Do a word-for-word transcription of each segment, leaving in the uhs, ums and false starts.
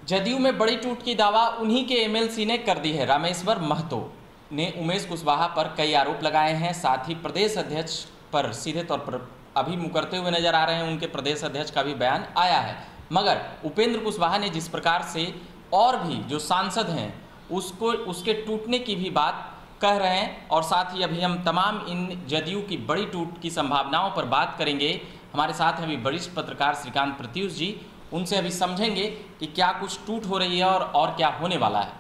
जदयू में बड़ी टूट की दावा उन्हीं के एमएलसी ने कर दी है। रामेश्वर महतो ने उमेश कुशवाहा पर कई आरोप लगाए हैं। साथ ही प्रदेश अध्यक्ष पर सीधे तौर पर अभी मुकरते हुए नजर आ रहे हैं। उनके प्रदेश अध्यक्ष का भी बयान आया है, मगर उपेंद्र कुशवाहा ने जिस प्रकार से और भी जो सांसद हैं उसको उसके टूटने की भी बात कह रहे हैं। और साथ ही अभी हम तमाम इन जदयू की बड़ी टूट की संभावनाओं पर बात करेंगे। हमारे साथ हैं अभी वरिष्ठ पत्रकार श्रीकांत प्रत्युष जी, उनसे अभी समझेंगे कि क्या कुछ टूट हो रही है और और क्या होने वाला है।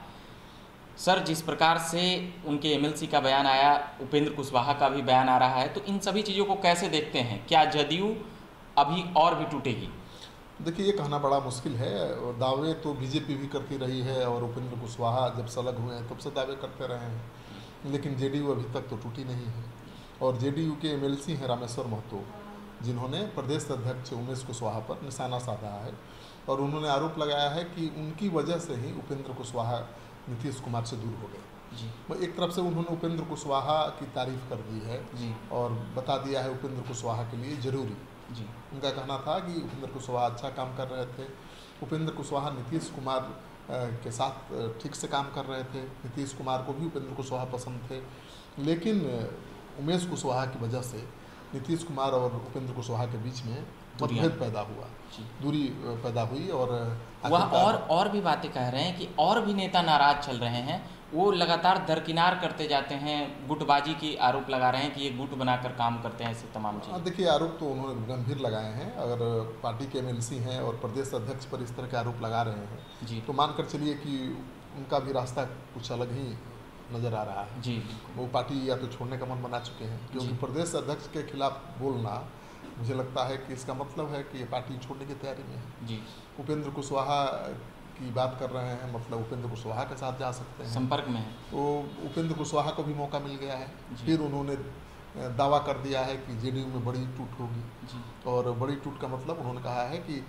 सर, जिस प्रकार से उनके एमएलसी का बयान आया, उपेंद्र कुशवाहा का भी बयान आ रहा है, तो इन सभी चीज़ों को कैसे देखते हैं? क्या जदयू अभी और भी टूटेगी? देखिए, ये कहना बड़ा मुश्किल है। और दावे तो बीजेपी भी करती रही है और उपेंद्र कुशवाहा जब सलग हुए हैं तब से दावे करते रहे हैं, लेकिन जेडीयू अभी तक तो टूटी नहीं है। और जेडीयू के एमएलसी हैं रामेश्वर महतो, जिन्होंने प्रदेश अध्यक्ष उमेश कुशवाहा पर निशाना साधा है और उन्होंने आरोप लगाया है कि उनकी वजह से ही उपेंद्र कुशवाहा नीतीश कुमार से दूर हो गए जी। एक तरफ से उन्होंने उपेंद्र कुशवाहा की तारीफ कर दी है जी और बता दिया है उपेंद्र कुशवाहा के लिए जरूरी जी। उनका कहना था कि उपेंद्र कुशवाहा अच्छा काम कर रहे थे। उपेंद्र कुशवाहा नीतीश कुमार के साथ ठीक से काम कर रहे थे। नीतीश कुमार को भी उपेंद्र कुशवाहा पसंद थे, लेकिन उमेश कुशवाहा की वजह से नीतीश कुमार और उपेंद्र कुशवाहा के बीच में मतभेद पैदा हुआ, दूरी पैदा हुई। और वह और और भी बातें कह रहे हैं कि और भी नेता नाराज चल रहे हैं, वो लगातार दरकिनार करते जाते हैं, गुटबाजी की आरोप लगा रहे हैं कि ये गुट बनाकर काम करते हैं, ऐसे तमाम चीज़ें। देखिए, आरोप तो उन्होंने गंभीर लगाए हैं। अगर पार्टी के एमएलसी हैं और प्रदेश अध्यक्ष पर इस तरह के आरोप लगा रहे हैं जी, तो मानकर चलिए कि उनका भी रास्ता कुछ अलग ही नज़र आ रहा है जी। वो पार्टी या तो छोड़ने का मन बना चुके हैं, क्योंकि प्रदेश अध्यक्ष के खिलाफ बोलना, मुझे लगता है कि इसका मतलब है कि ये पार्टी छोड़ने की तैयारी में है जी। उपेंद्र कुशवाहा की बात कर रहे हैं, मतलब उपेंद्र कुशवाहा के साथ जा सकते हैं, संपर्क में है, तो उपेंद्र कुशवाहा को भी मौका मिल गया है। फिर उन्होंने दावा कर दिया है कि जेडीयू में बड़ी टूट होगी जी। और बड़ी टूट का मतलब उन्होंने कहा है कि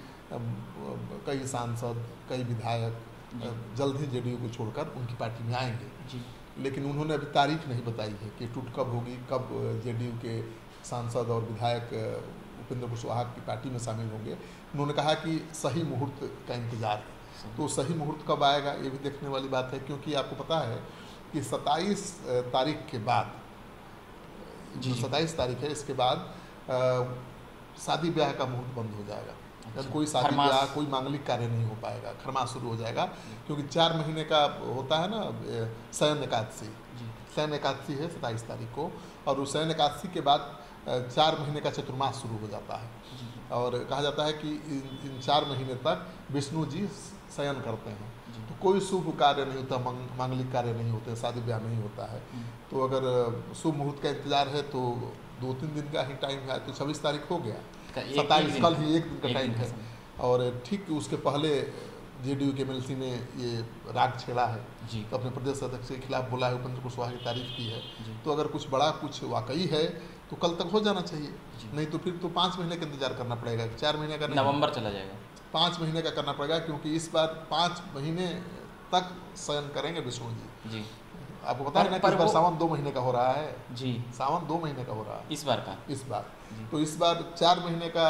कई सांसद, कई विधायक जल्द ही जेडीयू को छोड़कर उनकी पार्टी में आएंगे जी। लेकिन उन्होंने अभी तारीख नहीं बताई है कि टूट कब होगी, कब जेडीयू के सांसद और विधायक उपेंद्र कुशवाहा की पार्टी में शामिल होंगे। उन्होंने कहा कि सही मुहूर्त का इंतजार है, तो सही मुहूर्त कब आएगा ये भी देखने वाली बात है, क्योंकि आपको पता है कि सत्ताईस तारीख के बाद, जो सत्ताईस तारीख है, इसके बाद शादी ब्याह का मुहूर्त बंद हो जाएगा। अच्छा। कोई शादी ब्याह, कोई मांगलिक कार्य नहीं हो पाएगा, खरमास शुरू हो जाएगा, क्योंकि चार महीने का होता है ना शयन एकादशी। शयन एकादशी है सत्ताईस तारीख को, और उस शयन एकादशी के बाद चार महीने का चतुर्मास शुरू हो जाता है। और कहा जाता है कि इन, इन चार महीने तक विष्णु जी शयन करते हैं, तो कोई शुभ कार्य नहीं होता, मांगलिक कार्य नहीं होते, शादी ब्याह नहीं होता है। तो अगर शुभ मुहूर्त का इंतजार है तो दो तीन दिन का ही टाइम है, तो छब्बीस तारीख हो गया, सत्ताईस कल ही एक दिन का टाइम है। और ठीक उसके पहले जेडीयू के एमएलसी ने ये राग छेड़ा है जी। तो अपने प्रदेश अध्यक्ष के खिलाफ बोला है, उपेंद्र कुशवाहा की तारीफ की है। तो अगर कुछ बड़ा कुछ वाकई है तो कल तक हो जाना चाहिए, नहीं तो फिर तो पाँच महीने का इंतजार करना पड़ेगा, चार महीने का, नवंबर चला जाएगा, पाँच महीने का करना पड़ेगा, क्योंकि इस बार पाँच महीने तक शयन करेंगे विष्णु जी जी। आपको पता है ना कि इस बार सावन दो महीने का हो रहा है जी, सावन दो महीने का हो रहा है इस बार का इस बार तो इस बार चार महीने का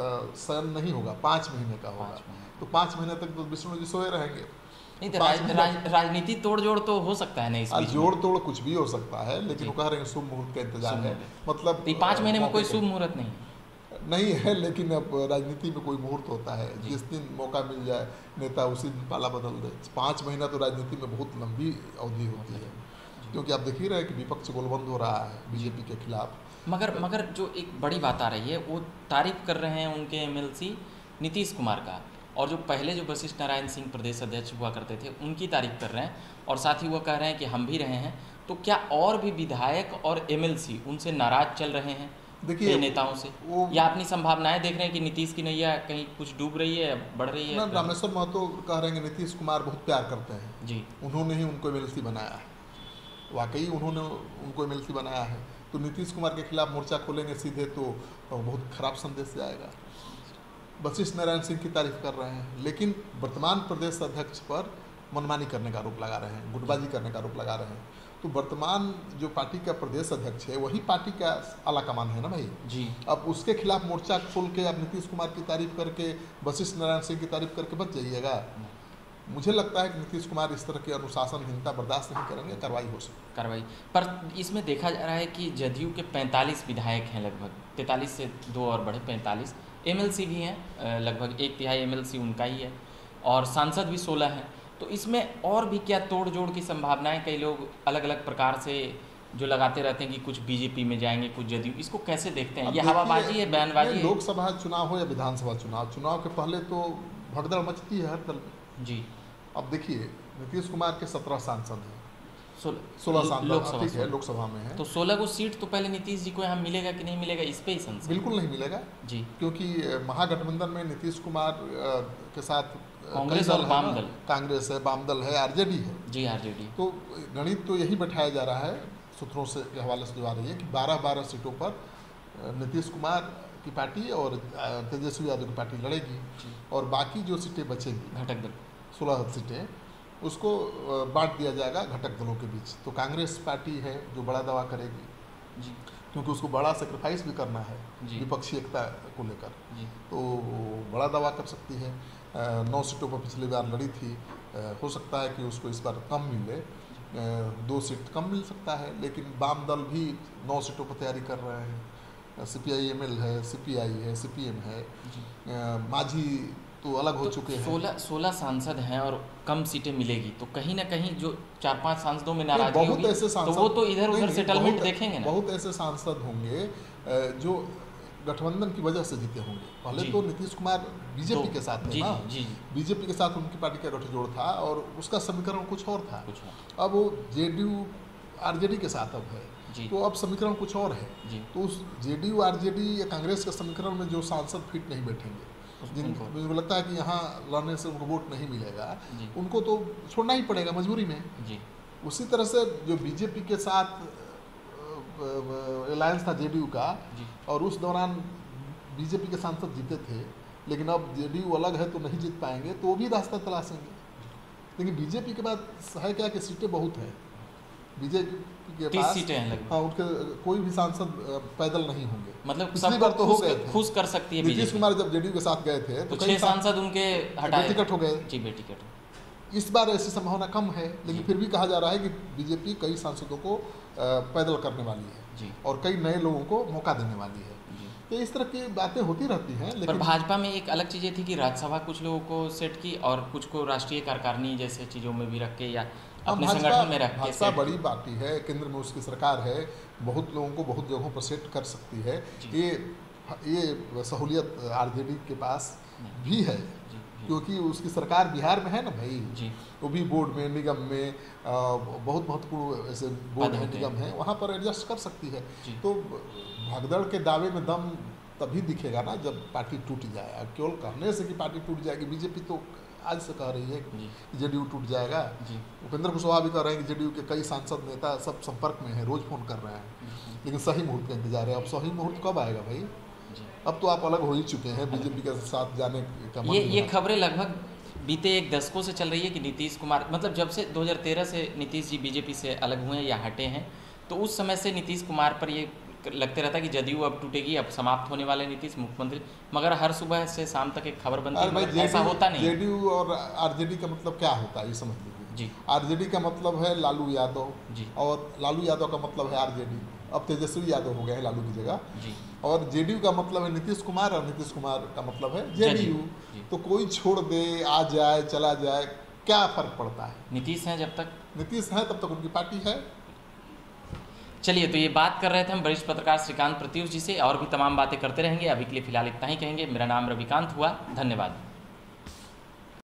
शयन नहीं होगा, पाँच महीने का होगा। तो पाँच महीने तक तो विष्णु जी सोए रहेंगे। नहीं तो राज, राज, राजनीति तोड़ जोड़ तो हो सकता है, नहीं जोड़ तोड़ कुछ भी हो सकता है, लेकिन वो कह रहे हैं शुभ मुहूर्त का इंतजार है। मतलब पाँच महीने में कोई शुभ मुहूर्त नहीं नहीं है, लेकिन अब राजनीति में कोई मुहूर्त होता है, जिस दिन मौका मिल जाए नेता उसी दिन पाला बदल दे। पाँच महीना तो राजनीति में बहुत लंबी अवधि होती है, क्योंकि आप देख ही रहे हैं कि विपक्ष गोलबंद हो रहा है बीजेपी के खिलाफ। मगर मगर जो एक बड़ी बात आ रही है, वो तारीफ कर रहे हैं उनके एमएलसी नीतीश कुमार का, और जो पहले जो वशिष्ठ नारायण सिंह प्रदेश अध्यक्ष हुआ करते थे उनकी तारीफ कर रहे हैं, और साथ ही वो कह रहे हैं कि हम भी रहे हैं। तो क्या और भी विधायक और एमएलसी उनसे नाराज चल रहे हैं, देखिए नेताओं से, या अपनी संभावनाएं देख रहे हैं कि नीतीश की नैया कहीं कुछ डूब रही है, बढ़ रही है? रामेश्वर महतो कह रहे हैं कि नीतीश कुमार बहुत प्यार करते हैं जी, उन्होंने ही उनको एमएलसी बनाया है, वाकई उन्होंने उनको एमएलसी बनाया है। तो नीतीश कुमार के खिलाफ मोर्चा खोलेंगे सीधे तो बहुत खराब संदेश जाएगा। वशिष्ठ नारायण सिंह की तारीफ कर रहे हैं, लेकिन वर्तमान प्रदेश अध्यक्ष पर मनमानी करने का आरोप लगा रहे हैं, गुटबाजी करने का आरोप लगा रहे हैं। तो वर्तमान जो पार्टी का प्रदेश अध्यक्ष है वही पार्टी का आला कमान है ना भाई जी। अब उसके खिलाफ मोर्चा खोल के आप नीतीश कुमार की तारीफ करके, वशिष्ठ नारायण सिंह की तारीफ करके बच जाइएगा, मुझे लगता है कि नीतीश कुमार इस तरह की अनुशासनहीनता बर्दाश्त नहीं करेंगे, कार्रवाई हो सकती कार्रवाई। पर इसमें देखा जा रहा है कि जदयू के पैंतालीस विधायक हैं, लगभग तैंतालीस से दो और बढ़े पैंतालीस। एमएलसी भी हैं, लगभग एक तिहाई एमएलसी उनका ही है, और सांसद भी सोलह हैं। तो इसमें और भी क्या तोड़ जोड़ की संभावनाएं? कई लोग अलग अलग प्रकार से जो लगाते रहते हैं कि कुछ बीजेपी में जाएंगे, कुछ जदयू, इसको कैसे देखते हैं? ये हवाबाजी है, बयानबाजी है? लोकसभा चुनाव हो या विधानसभा चुनाव, चुनाव के पहले तो भगदड़ मचती है हर दल में जी। अब देखिए नीतीश कुमार के सत्रह सांसद हैं, सोलह सांसद ठीक है लोकसभा में है, तो सोलह को सीट तो पहले नीतीश जी को यहाँ मिलेगा कि नहीं मिलेगा, इस पे ही संशय? बिल्कुल नहीं मिलेगा जी, क्योंकि महागठबंधन में नीतीश कुमार के साथ कांग्रेस और वाम दल, कांग्रेस है, वाम दल है, आरजेडी है जी, आरजेडी। तो गणित तो यही बैठाया जा रहा है सूत्रों से के हवाले से जो आ रही है कि बारह बारह सीटों पर नीतीश कुमार की पार्टी और तेजस्वी यादव की पार्टी लड़ेगी, और बाकी जो सीटें बचेंगी घटक दल सोलह सीटें उसको बांट दिया जाएगा घटक दलों के बीच। तो कांग्रेस पार्टी है जो बड़ा दावा करेगी जी, क्योंकि उसको बड़ा सेक्रीफाइस भी करना है विपक्षी एकता को लेकर, तो बड़ा दावा कर सकती है। नौ सीटों पर पिछली बार लड़ी थी, हो सकता है कि उसको इस बार कम मिले, दो सीट कम मिल सकता है, लेकिन वाम दल भी नौ सीटों पर तैयारी कर रहे हैं। C P I M L है, सी पी आई है, सी पी एम है, माझी तो अलग हो तो चुके हैं। सोलह सोलह सांसद हैं और कम सीटें मिलेगी, तो कहीं ना कहीं जो चार पांच सांसदों में नाराजगी होगी, तो वो तो इधर उधर सेटलमेंट देखेंगे ना। बहुत ऐसे सांसद होंगे जो गठबंधन की वजह से जीते होंगे। पहले तो नीतीश कुमार बीजेपी के साथ थे ना, बीजेपी के साथ उनकी पार्टी का गठजोड़ था और उसका समीकरण कुछ और था, कुछ अब वो जेडीयू आरजेडी के साथ अब है, तो अब समीकरण कुछ और है। तो उस जेडीयू आरजेडी या कांग्रेस के समीकरण में जो सांसद फिट नहीं बैठेंगे, जिनको मुझे लगता है कि यहाँ लड़ने से उनको वोट नहीं मिलेगा, उनको तो छोड़ना ही पड़ेगा मजबूरी में जी। उसी तरह से जो बीजेपी के साथ अलायंस था जेडीयू का, और उस दौरान बीजेपी के सांसद जीते थे, लेकिन अब जेडीयू अलग है तो नहीं जीत पाएंगे, तो वो भी रास्ता तलाशेंगे। लेकिन बीजेपी के बाद है क्या कि सीटें बहुत हैं, बीजेपी के पास सीटें हैं लगभग, हाँ, उनके कोई भी सांसद पैदल नहीं होंगे, मतलब पिछली बार तो हो गए थे, खुश कर सकती है। नीतीश कुमार जब जेडीयू के साथ गए थे तो छह सांसद उनके हटाए, टिकट हो गए जी, बेटिकट। इस बार ऐसी संभावना कम है, लेकिन फिर भी कहा जा रहा है कि बीजेपी कई सांसदों को पैदल करने वाली है जी, और कई नए लोगों को मौका देने वाली है। तो इस तरह की बातें होती रहती हैं। लेकिन पर भाजपा में एक अलग चीज़ें थी कि राज्यसभा कुछ लोगों को सेट की और कुछ को राष्ट्रीय कार्यकारिणी जैसे चीज़ों में भी रख के या अपने संगठन में रख के। भाजपा बड़ी पार्टी है, केंद्र में उसकी सरकार है, बहुत लोगों को बहुत जगहों पर सेट कर सकती है। ये ये सहूलियत आरजेडी के पास भी है, क्योंकि उसकी सरकार बिहार में है ना भाई जी, वो भी बोर्ड में, निगम में बहुत महत्वपूर्ण ऐसे बोर्ड है, निगम है, वहाँ पर एडजस्ट कर सकती है। तो भगदड़ के दावे में दम तभी दिखेगा ना जब पार्टी टूट जाए। केवल कहने से कि पार्टी टूट जाएगी, बीजेपी तो आज से कह रही है कि जेडीयू टूट जाएगा, उपेंद्र कुशवाहा भी कह रहे हैं कि जेडीयू के कई सांसद नेता सब संपर्क में हैं, रोज फोन कर रहे हैं, लेकिन सही मुहूर्त का इंतजार है। अब सही मुहूर्त कब आएगा भाई? अब तो आप अलग हो ही चुके हैं, बीजेपी के साथ जाने का ये ये खबरें लगभग बीते एक दशकों से चल रही है कि नीतीश कुमार, मतलब जब से दो हज़ार तेरह से नीतीश जी बीजेपी से अलग हुए या हटे हैं, तो उस समय से नीतीश कुमार पर ये लगते रहता है कि जदयू अब टूटेगी, अब समाप्त होने वाले नीतीश मुख्यमंत्री, मगर हर सुबह से शाम तक एक खबर बनती है, ऐसा होता नहीं। जेडीयू और आरजेडी का मतलब क्या होता है ये समझ लीजिए जी। आरजेडी का मतलब है लालू यादव जी, और लालू यादव का मतलब है आरजेडी। अब तेजस्वी यादव हो गए हैं लालू की जगह जी, और जेडीयू का मतलब है नीतीश कुमार, और नीतीश कुमार का मतलब है जेडीयू। तो कोई छोड़ दे, आ जाए, चला जाए, क्या फर्क पड़ता है? नीतीश हैं जब तक नीतीश हैं तब तक उनकी पार्टी है। चलिए, तो ये बात कर रहे थे हम वरिष्ठ पत्रकार श्रीकांत प्रत्युष जी से, और भी तमाम बातें करते रहेंगे। अभी के लिए फिलहाल इतना ही कहेंगे। मेरा नाम रविकांत हुआ, धन्यवाद।